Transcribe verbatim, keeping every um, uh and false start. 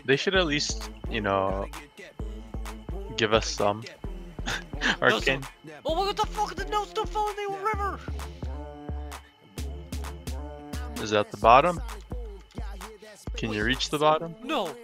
They should at least, you know, give us some. Or No, can... so- Oh, what the fuck? The Nodestone fell in the river! Is that the bottom? Can you reach the bottom? No!